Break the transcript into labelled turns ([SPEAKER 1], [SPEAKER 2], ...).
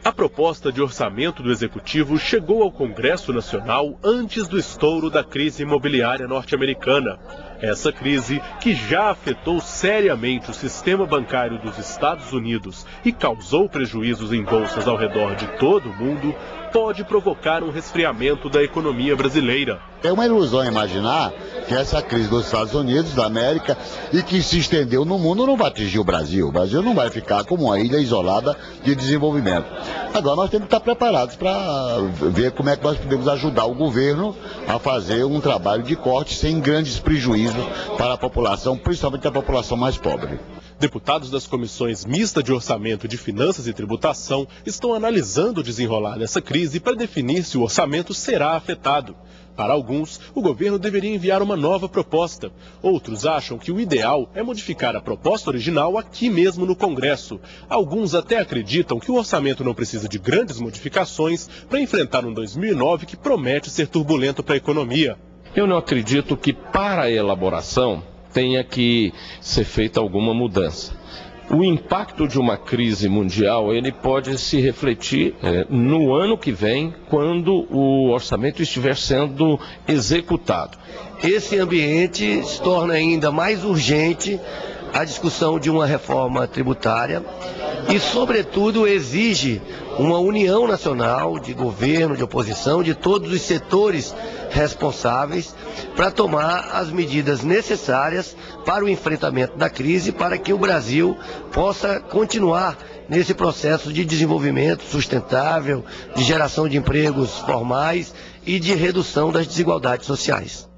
[SPEAKER 1] A proposta de orçamento do Executivo chegou ao Congresso Nacional antes do estouro da crise imobiliária norte-americana. Essa crise, que já afetou seriamente o sistema bancário dos Estados Unidos e causou prejuízos em bolsas ao redor de todo o mundo, pode provocar um resfriamento da economia brasileira.
[SPEAKER 2] É uma ilusão imaginar que essa crise dos Estados Unidos, da América, e que se estendeu no mundo, não vai atingir o Brasil. O Brasil não vai ficar como uma ilha isolada de desenvolvimento. Agora nós temos que estar preparados para ver como é que nós podemos ajudar o governo a fazer um trabalho de corte sem grandes prejuízos para a população, principalmente a população mais pobre.
[SPEAKER 1] Deputados das comissões mista de orçamento, de finanças e tributação estão analisando o desenrolar dessa crise para definir se o orçamento será afetado. Para alguns, o governo deveria enviar uma nova proposta. Outros acham que o ideal é modificar a proposta original aqui mesmo no Congresso. Alguns até acreditam que o orçamento não precisa de grandes modificações para enfrentar um 2009 que promete ser turbulento para a economia.
[SPEAKER 3] Eu não acredito que para a elaboração tenha que ser feita alguma mudança. O impacto de uma crise mundial, ele pode se refletir no ano que vem, quando o orçamento estiver sendo executado.
[SPEAKER 4] Esse ambiente se torna ainda mais urgente a discussão de uma reforma tributária e, sobretudo, exige uma união nacional de governo, de oposição, de todos os setores responsáveis para tomar as medidas necessárias para o enfrentamento da crise, para que o Brasil possa continuar nesse processo de desenvolvimento sustentável, de geração de empregos formais e de redução das desigualdades sociais.